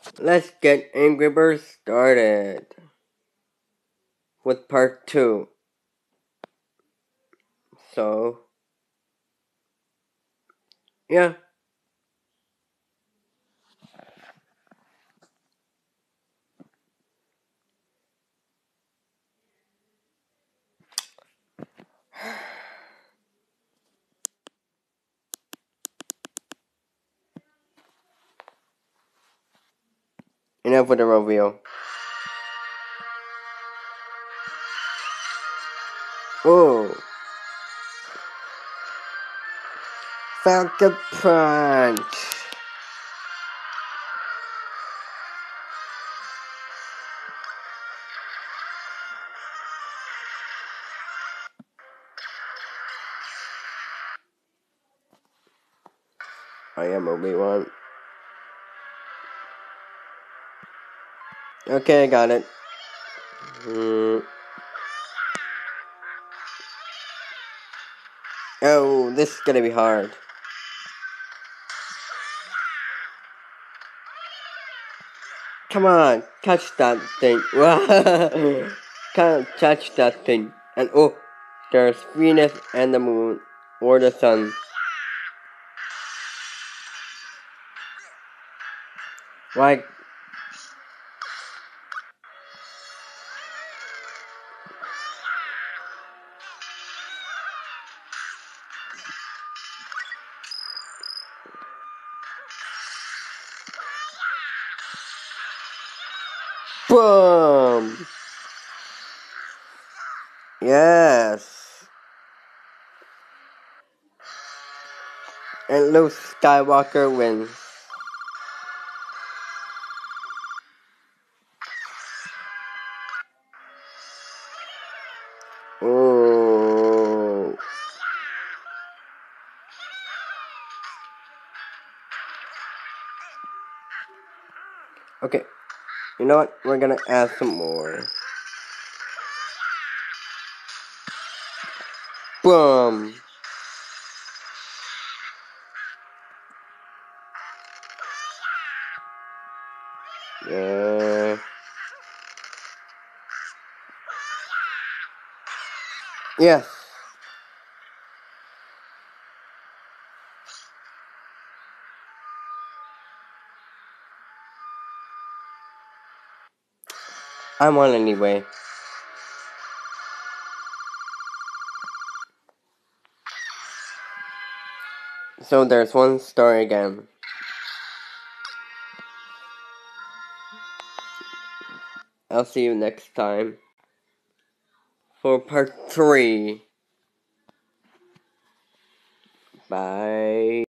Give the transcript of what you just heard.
Let's get Angry Birds started with part 2. So, yeah. Enough with the reveal. Oh, Falcon Punch. I am Obi-Wan. Okay, I got it. Oh, this is gonna be hard. Come on, touch that thing. Can't touch that thing. And oh, there's Venus and the moon, or the sun. Like, boom! Yes. And Luke Skywalker wins. Oh. Okay. You know what? We're gonna add some more. Boom. Yeah. Yes. I won anyway. So there's one story again. I'll see you next time for part 3. Bye.